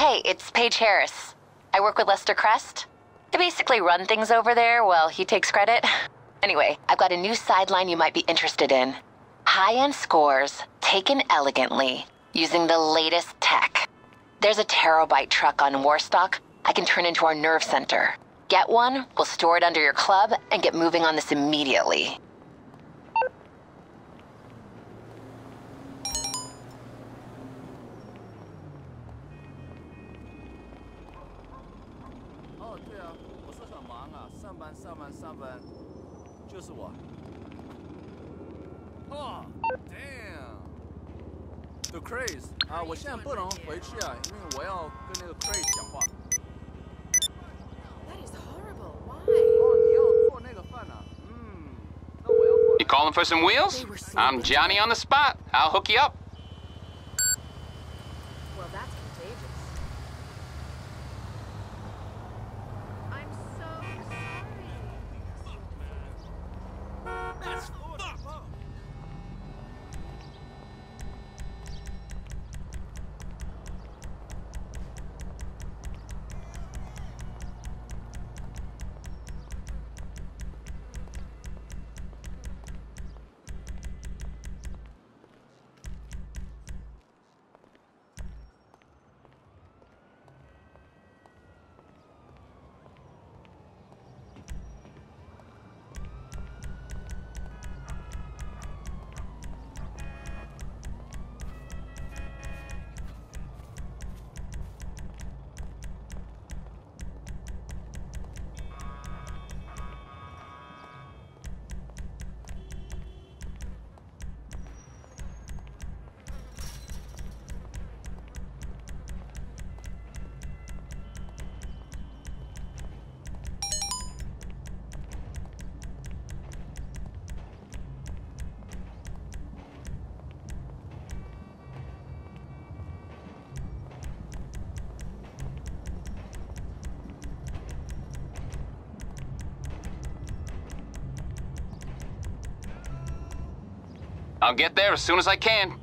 Hey, it's Paige Harris. I work with Lester Crest. I basically run things over there while he takes credit. Anyway, I've got a new sideline you might be interested in. High-end scores, taken elegantly, using the latest tech. There's a terabyte truck on Warstock I can turn into our nerve center. Get one, we'll store it under your club, and get moving on this immediately. Oh, damn. The Craze 啊，我现在不能回去啊，因为我要跟那个 Craze 讲话。 That is horrible. Why? 哦，你要做那个饭啊？那我要过。 You calling for some wheels? I'm Johnny on the spot. I'll hook you up. Well, that's contagious. I'm so sorry. That's fucked. I'll get there as soon as I can.